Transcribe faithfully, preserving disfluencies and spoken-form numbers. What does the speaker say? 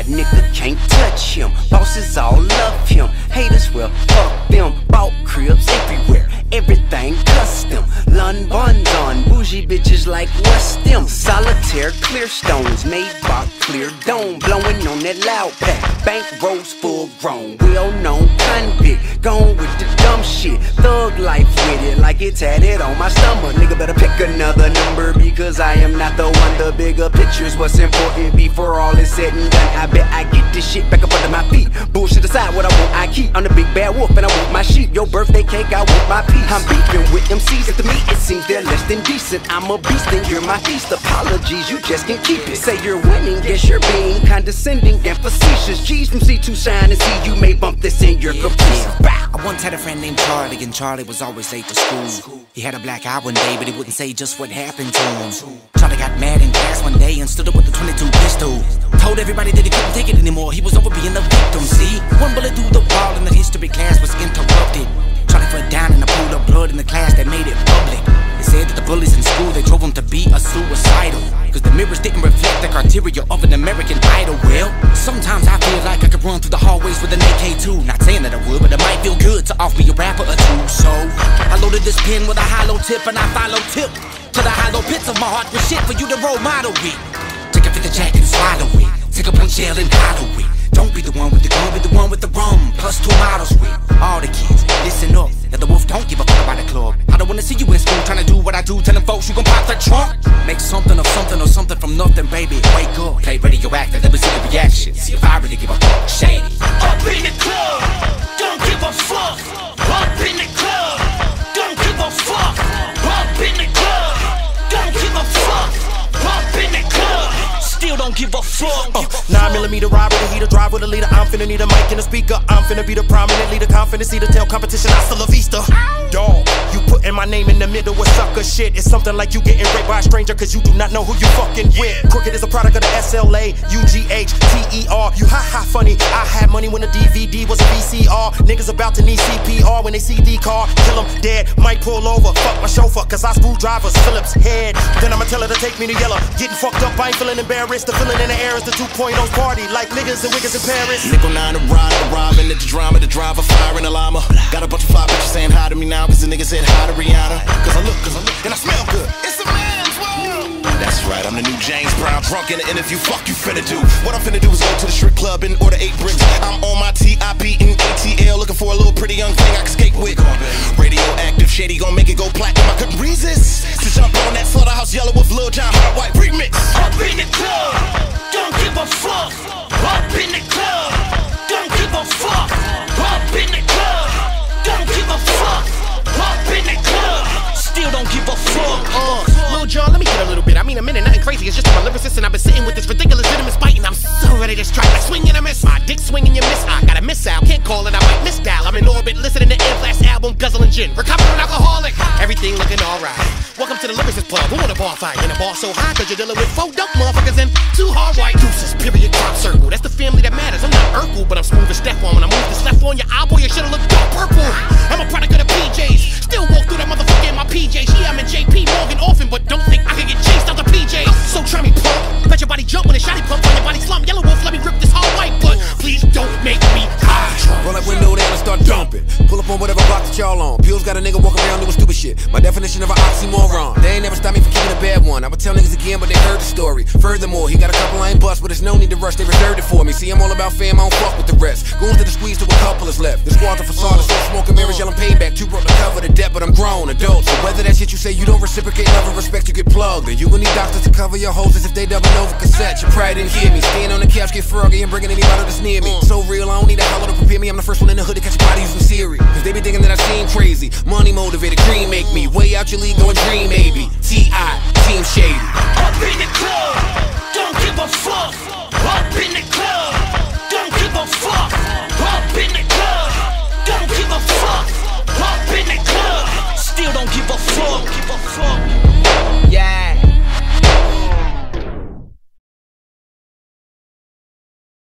nigga can't touch him. Bosses all love him. Haters, well, fuck them. Bought cribs everywhere, everything custom. Lun buns on, bougie bitches like what's them? Solitaire, clear stones, made by clear dome. Blowing on that loud pack, bank rolls full grown. Well known convict, gone with the dumb shit. Thug life with it, like it's tatted on my stomach. Nigga better pick another number, because I am not the one. The bigger picture's what's important before all is said and done. I bet I get this shit back up under my feet. Bullshit aside, what I want I keep. I'm the big bad wolf and I want my sheep. Your birthday cake, I want my piece. I'm beefing with M Cs, and to me it seems they're less than decent. I'm a beast and you're my feast. Apologies, you just can keep it. Say you're winning, guess you're being condescending and facetious. G's from C two shine and see you may bump this in your caprice. I once had a friend named Charlie, and Charlie was always late to school. He had a black eye one day, but he wouldn't say just what happened to him. Charlie got mad in class one day and stood up with a twenty-two pistol. Told everybody that he couldn't take it anymore, he was over being a victim, see? One bullet through the wall and the history class was interrupted. Charlie fell down in a pool of blood in the class that made it public. They said that the bullies in school, they drove him to be a suicidal, cause the mirrors didn't reflect the criteria of an American Idol. Well, sometimes I feel like I could run through the hallways with an A K two. Not saying that I would, but it might feel good to off me a rapper or two. So, I loaded this pen with a hollow tip and I follow tip to the hollow pits of my heart with shit for you to role model with. Take a fit the jack and swallow it. Take a punch shell and hollow it. Don't be the one with the gun, be the one with the rum. Plus two models with all the kids. Listen up, that the wolf don't give a fuck about the club. I don't wanna see you in school trying to do what I do. Telling folks you gon' pop the trunk. Make something of something or something from nothing, baby. Wake up, play Radioactive, let me see the reaction. See if I really give a fuck. Shady. Up in the club, don't give a fuck. Up in the club, don't give a fuck. Up in the club, don't give a fuck. Up in the club, still don't give a fuck. Uh, nine millimeter ride with a heater, drive with a leader. I'm finna need a mic and a speaker. I'm finna be the prominent leader. Confidence to tell competition hasta la vista. Dog, you putting my name in the middle of sucker shit. It's something like you getting raped by a stranger cause you do not know who you fucking with. Crooked is a product of the S L A, U G H T E R. You ha ha funny. I had money when the D V D was a V C R. Niggas about to need C P R when they see the car. Kill them dead, might pull over. Fuck my chauffeur cause I screwdrivers Phillips head. Then I'ma tell her to take me to Yellow. Getting fucked up, I ain't feeling embarrassed. The feeling in the air is the two point oh party. Like niggas and wiggers in Paris. Nickel nine to ride, arriving at the drama, the driver firing a llama. Got a bunch of fly bitches saying hi to me now cause the nigga said hi to Rihanna. Cause I look, cause I look, and I smell good. It's a man's world. That's right, I'm the new James Brown, drunk in the interview. Fuck you finna do. What I'm finna do is go to the strip club and order eight bricks. I'm on my T I P and A T L looking for a little pretty young thing I can skate with. Radioactive, shady gon' make it go platinum. I couldn't resist to jump on that Slaughterhouse Yelawolf Lil Jon hot white remix. Up in the club, don't give a fuck. Up in the club, don't give a fuck. Up in the club, don't give a fuck. Up in the club, still don't give a fuck. Uh, Lil Jon, let me get a little bit. I mean a minute, nothing crazy. It's just my lyricist and I've been sitting with this ridiculous venomous bite and I'm so ready to strike. I swing and I miss. My dick swinging, you miss. I got a miss out. Can't call it, I might miss dial. I'm in orbit, listening to Air's last album, guzzling gin. Recovering alcoholic. Everything looking alright. Welcome to the Lyricist Club. Who want a bar fight? In a bar so high cause you're dealing with four dope motherfuckers and two hard white deuces. Period, crop circle. That's the family that matters. I'm not Urkel, but I'm smooth as Steph on. When I move this left on your eye, boy, you should've looked dark purple. I'm a product of the P Js. Still walk through that motherfucker in my P Js. Yeah, I'm in J P Morgan orphan, but don't think I can get chased out the P Js. So try me pump. Bet your body jump when it's shotty pump on your body slump. Yelawolf, let me rip this hard white, but please don't make me high. Roll that window down and start dumping. Pull up on whatever block that y'all on. Pills got a nigga walking around doing stupid shit. My definition of an oxymoron. They ain't never stopped me from keeping a bad one. I would tell niggas again, but they heard the story. Furthermore, he got a couple I ain't bust, but there's no need to rush. They reserved it for me. See, I'm all about fam, I don't fuck with the rest. Goons to the squeeze till a couple is left. The squad's a facade, so smoking mirrors, yelling payback. Two broke to cover the debt, but I'm grown, adult. So whether that shit you say you don't reciprocate love and respect, you get plugged. And you gon' need doctors to cover your hoes as if they double over cassette. You probably didn't hear me. Staying on the couch, get froggy and bringing anybody that's near me. So real, I don't need a hollow to prepare me. I'm the first one in the hood to catch a body using Siri. Cause they be thinking that I seem crazy. Money motivated, dream make me. Way out your league, going dream maybe. T I Team Shady.